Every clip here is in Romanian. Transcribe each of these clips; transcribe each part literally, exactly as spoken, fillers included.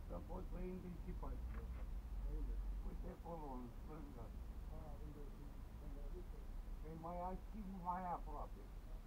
Că poți să intri și pe aici. Uite acolo, în stânga. E mai aici, mai aproape.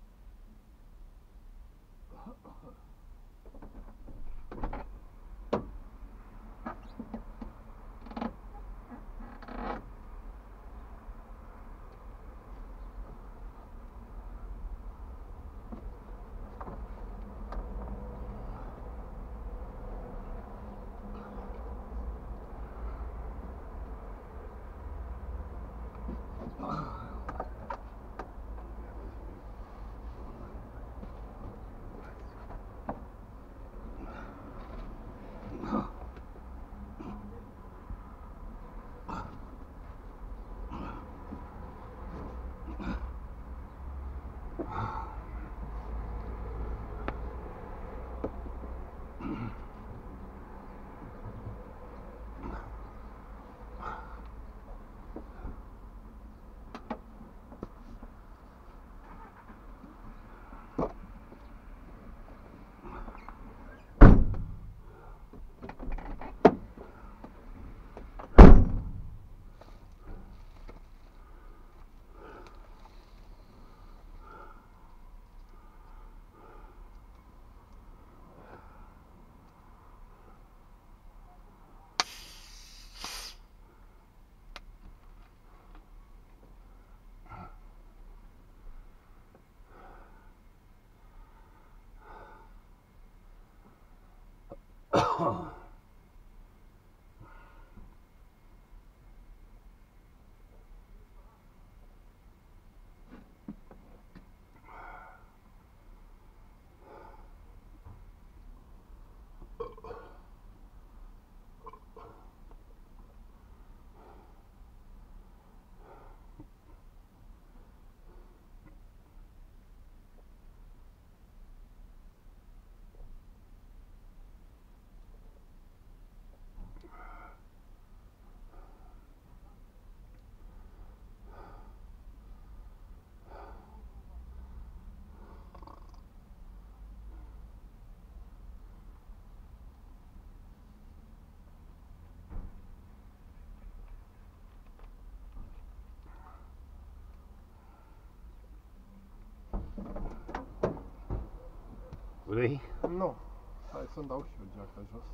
Vrei? Nu. Hai să-mi dau și eu geaca jos.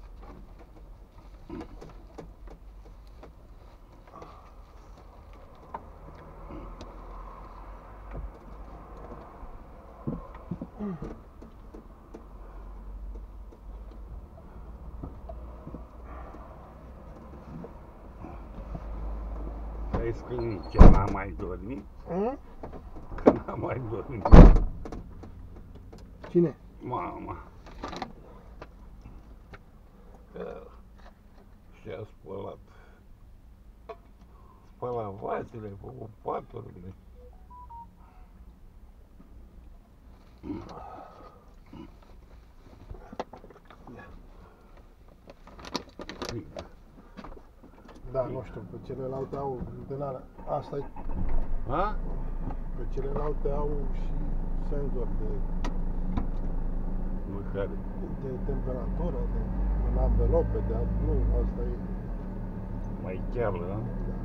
Vezi că nici ea n-a mai dormit? Mm? Că n-a mai dormit. Cine? Mama. Că și-a spălat. Spălat vasele, făcut paturile. Da, nu știu, pe celelalte au din alea. Asta e. A? Pe celelalte au și senzor de, Mâncare. de temperatură, de în anvelope, de nu, asta e. Mai cheamă, da?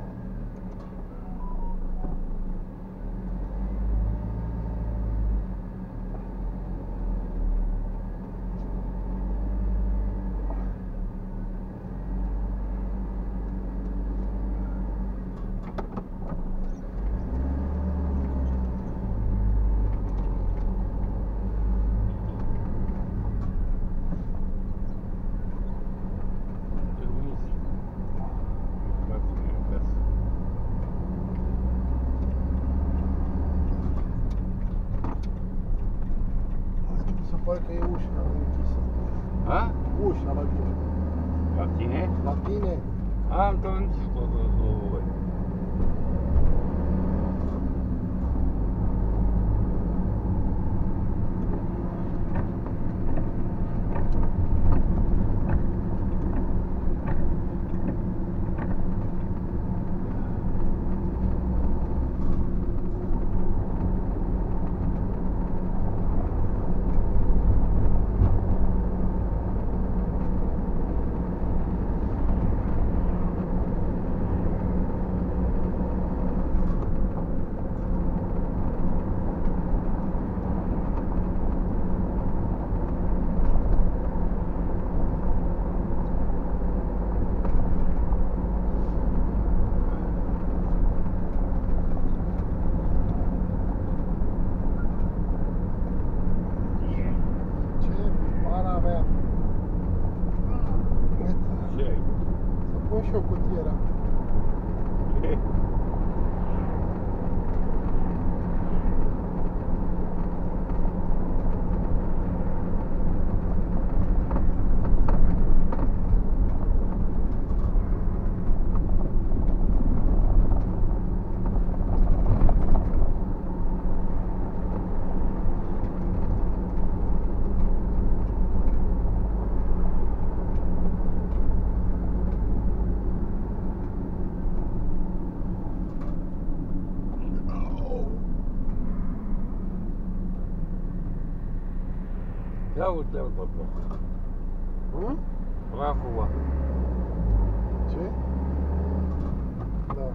Pare că e ușa închisă. A? Ușa la tine. La tine? La tine? Am tot închis-o de două ori. și o cutiera. Ia uite-l pe bloc. Hum? Acum. Ce? Da.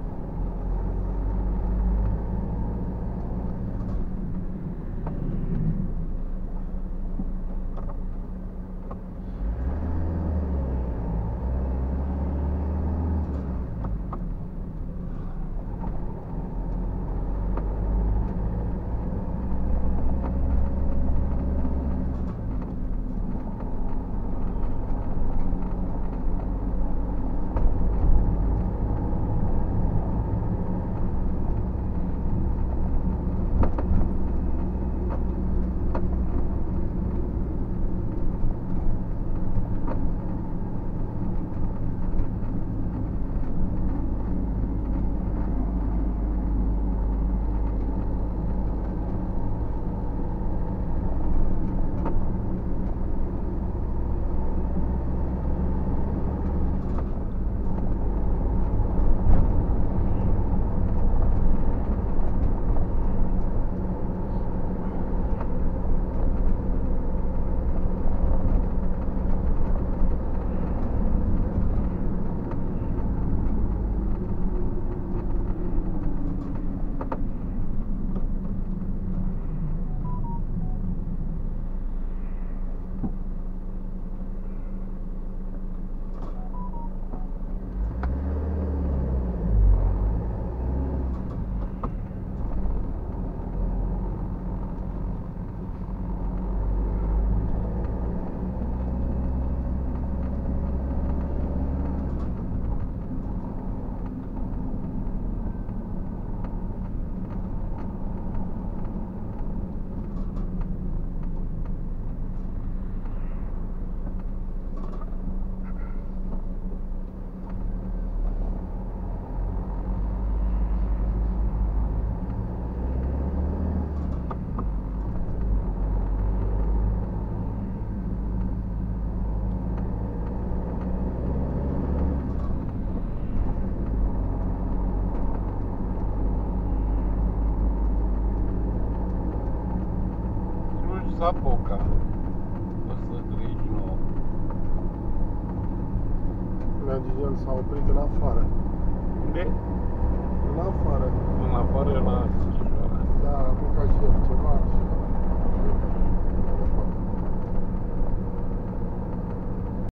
Sapoca. o sută treizeci și nouă. Lea Gigel s-a oprit în afară. Unde? În afară. În afară la Sighișoara. Da, a mâncat și el ceva și